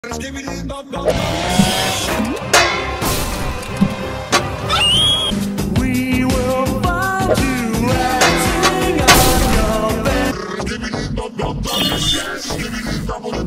Skibidi, we will find you acting on your bed. Skibidi,